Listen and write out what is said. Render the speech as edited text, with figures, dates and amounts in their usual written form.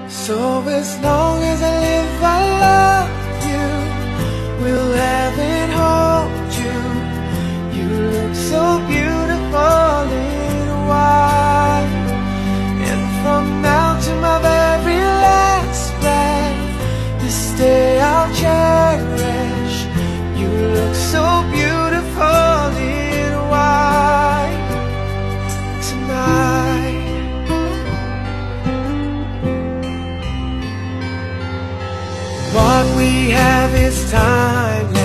So as long as I live, I love you. Will heaven hold you? You look so beautiful in white. And from now to my very last breath, this day I'll cherish. You look so beautiful in white tonight. What we have is timeless.